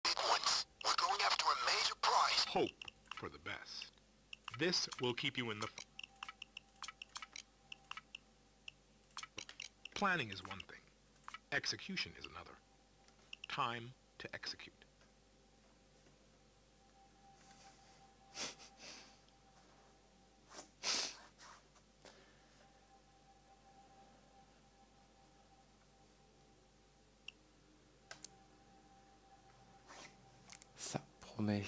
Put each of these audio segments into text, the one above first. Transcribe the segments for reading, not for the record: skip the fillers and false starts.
Once, we're going after a major prize. Hope for the best. This will keep you in the... Planning is one thing. Execution is another. Time to execute. Ça promet.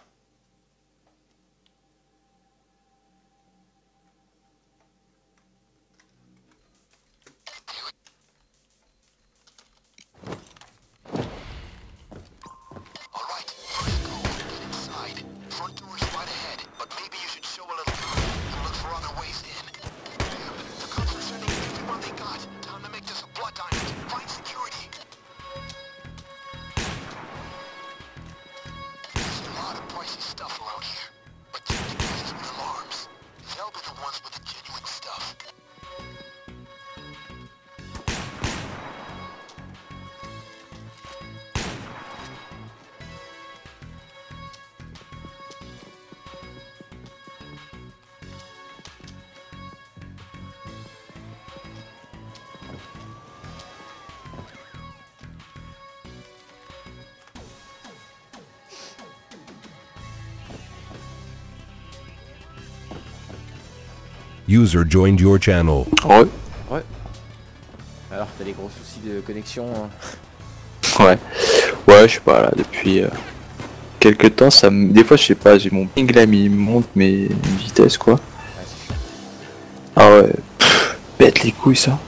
User joined your channel. Ouais. Ouais. Alors, t'as des gros soucis de connexion hein. Ouais. Ouais, je sais pas là, depuis quelques temps, ça me... Des fois, je sais pas, j'ai mon ping là, il monte mes vitesses quoi. Ouais, c'est chiant. Ah ouais. Pète les couilles ça.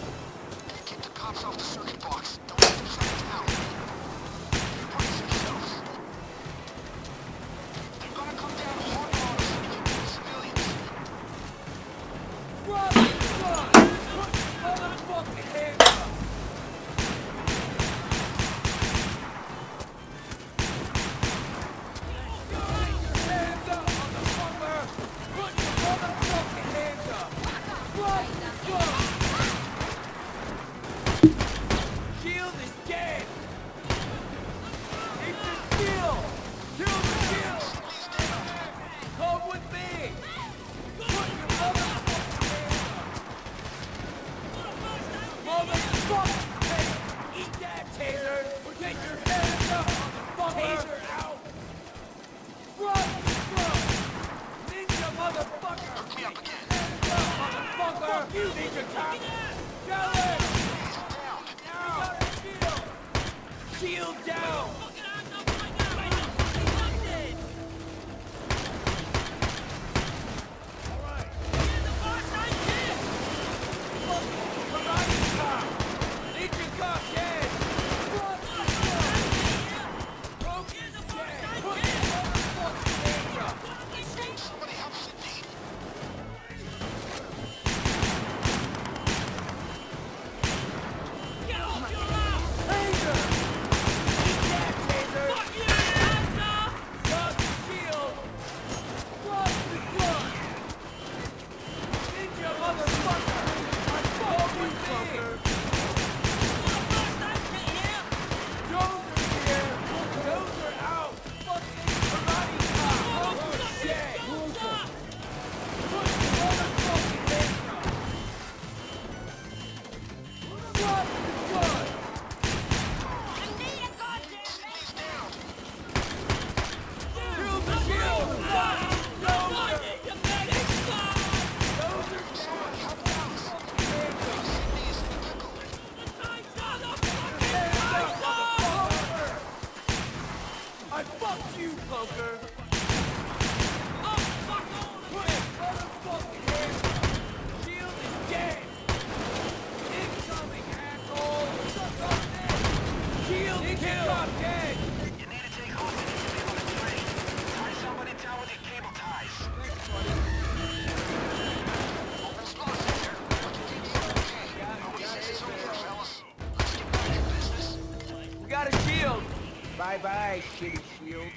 Bye-bye, shitty shield.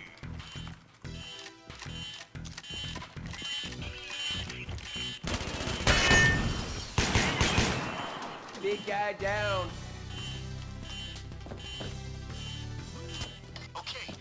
Big guy down. Okay,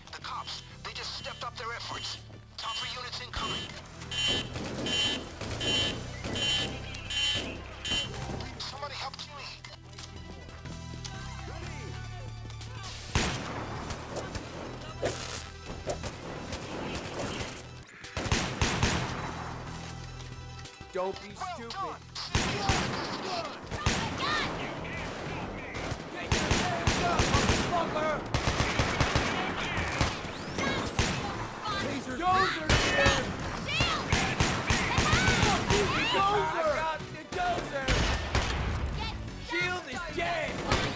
Don't be stupid. Dozer here! I got the dozer! Shield is dead!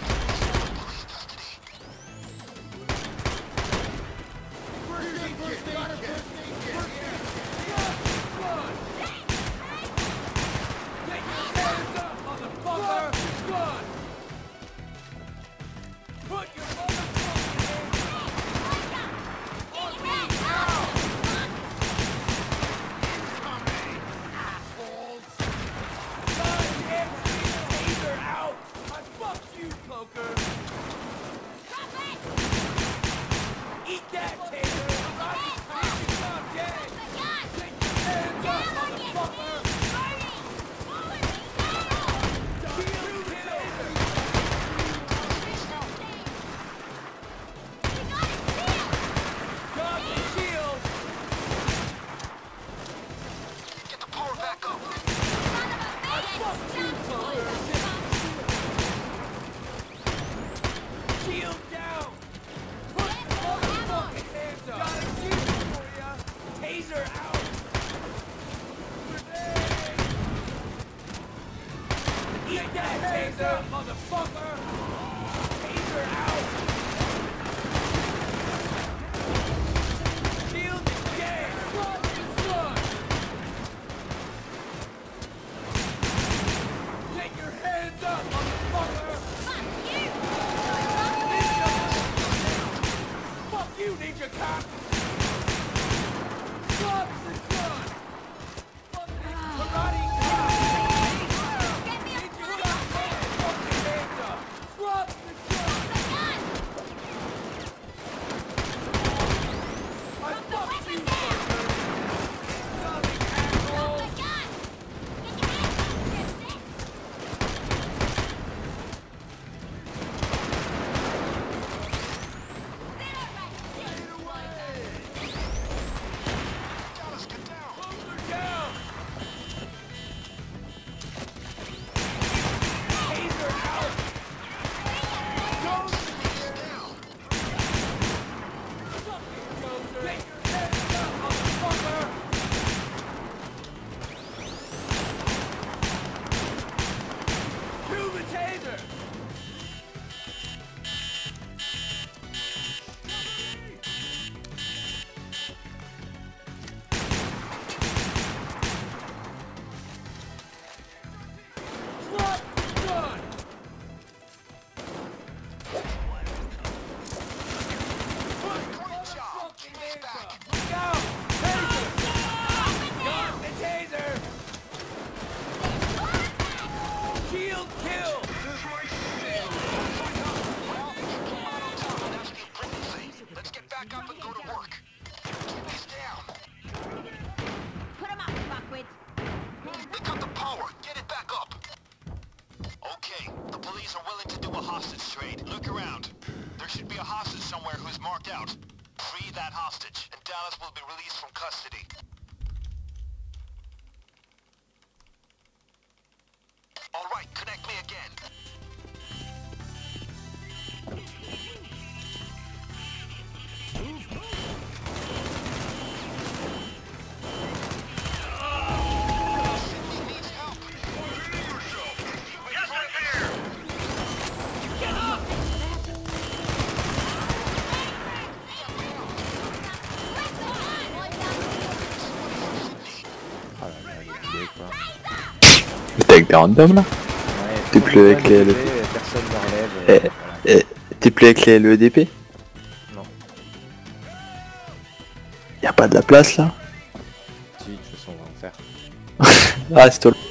Put your motherfucking hands on me now! Assholes! Goddamn taser out! I fucked you, poker! Eat that taser! I'm not dead! Take your hands up, motherfucker! Motherfucker! Taser out! Shield is dead! Run is run! Take your hands up, motherfucker! Fuck you, ninja cop! Drop the gun! Fuck this karate cop! Look around. There should be a hostage somewhere who's marked out. Free that hostage, and Dallas will be released from custody. All right, connect me again. T'es avec des randoms là? Ouais, T'es plus avec les LED. personne ne relève. T'es plus avec les LEDP? Non. Y'a pas de la place là? Si, de toute façon, on va en faire. Ah, c'est toi le